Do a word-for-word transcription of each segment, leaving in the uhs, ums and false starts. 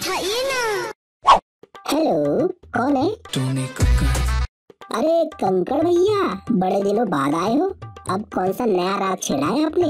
उठाइए ना। हेलो, कौन है? टोनी कक्कड़। अरे कंकड़ भैया, बड़े दिनों बाद आए हो। अब कौन सा नया राग छेड़ा है आपने?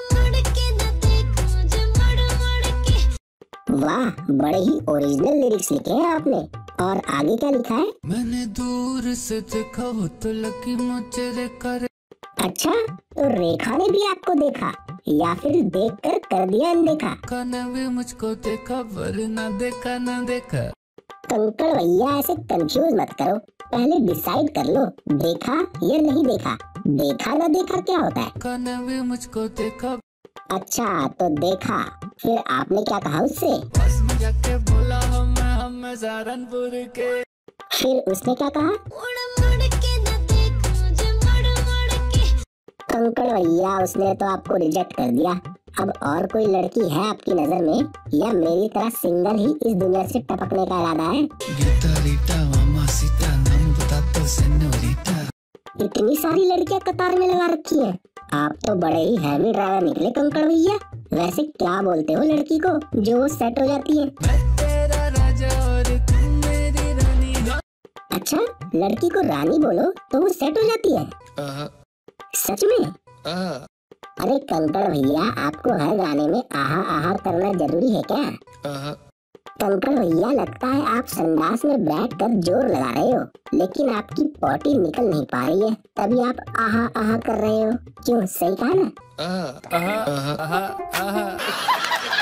वाह, बड़े ही ओरिजिनल लिरिक्स लिखे हैं आपने। और आगे क्या लिखा है? मैंने दूर से देखा वो तो लगी मुझे रेखा रे। अच्छा, तो रेखा ने भी आपको देखा या फिर देखकर कर दिया अनदेखा? ने भी मुझको देखा वरना देखा ना देखा। कंकड़ भैया ऐसे कंफ्यूज मत करो, पहले डिसाइड कर लो देखा या नहीं देखा। देखा ना देखा क्या होता है? ने भी मुझको देखा। अच्छा, तो देखा, फिर आपने क्या कहा उससे? बस में जाके बोला हम हम सहारनपुर के। फिर उसने क्या कहा? कंकड़ भैया, उसने तो आपको रिजेक्ट कर दिया। अब और कोई लड़की है आपकी नजर में या मेरी तरह सिंगल ही इस दुनिया से टपकने का इरादा है? गीता रीटा मामा सीता नाम बता तो सेनोरिटा। इतनी सारी लड़कियां कतार में लगा रखी हैं। आप तो बड़े ही हैवी ड्राइवर निकले कंकड़ भैया। वैसे क्या बोलते हो लड़की को जो वो सेट हो जाती है? मैं तेरा राजा और तुम मेरी रानी। अच्छा, लड़की को रानी बोलो तो वो सेट हो जाती है? आहा, सच में? आहा, अरे कंकड़ भैया, आपको हर गाने में आहा आहा करना जरूरी है क्या? आहा। कंकड़ भैया, लगता है आप संडास में बैठ कर जोर लगा रहे हो, लेकिन आपकी पॉटी निकल नहीं पा रही है, तभी आप आहा आहा कर रहे हो। क्यों, सही कहा ना? आहा, आहा, आहा, आहा।